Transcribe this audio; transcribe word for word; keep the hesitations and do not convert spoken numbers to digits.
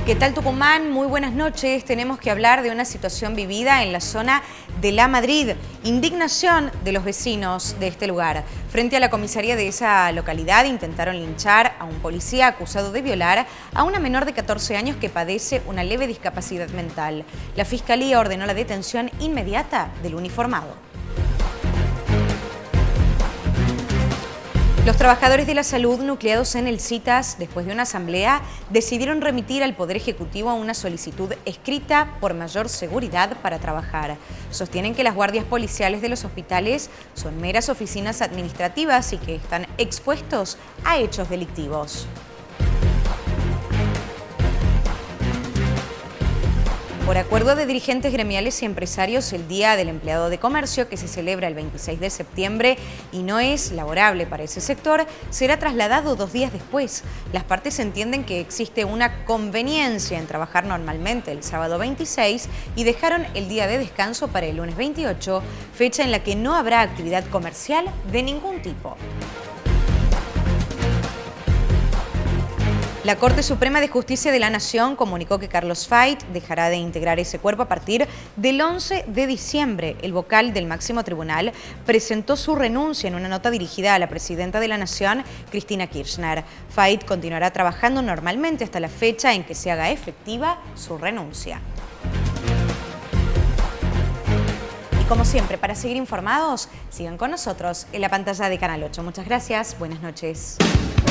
¿Qué tal, Tucumán? Muy buenas noches. Tenemos que hablar de una situación vivida en la zona de La Madrid. Indignación de los vecinos de este lugar. Frente a la comisaría de esa localidad intentaron linchar a un policía acusado de violar a una menor de catorce años que padece una leve discapacidad mental. La Fiscalía ordenó la detención inmediata del uniformado. Los trabajadores de la salud nucleados en el CITAS, después de una asamblea, decidieron remitir al Poder Ejecutivo una solicitud escrita por mayor seguridad para trabajar. Sostienen que las guardias policiales de los hospitales son meras oficinas administrativas y que están expuestos a hechos delictivos. Por acuerdo de dirigentes gremiales y empresarios, el Día del Empleado de Comercio, que se celebra el veintiséis de septiembre y no es laborable para ese sector, será trasladado dos días después. Las partes entienden que existe una conveniencia en trabajar normalmente el sábado veintiséis y dejaron el día de descanso para el lunes veintiocho, fecha en la que no habrá actividad comercial de ningún tipo. La Corte Suprema de Justicia de la Nación comunicó que Carlos Fait dejará de integrar ese cuerpo a partir del once de diciembre. El vocal del máximo tribunal presentó su renuncia en una nota dirigida a la presidenta de la Nación, Cristina Kirchner. Fait continuará trabajando normalmente hasta la fecha en que se haga efectiva su renuncia. Y como siempre, para seguir informados, sigan con nosotros en la pantalla de Canal ocho. Muchas gracias, buenas noches.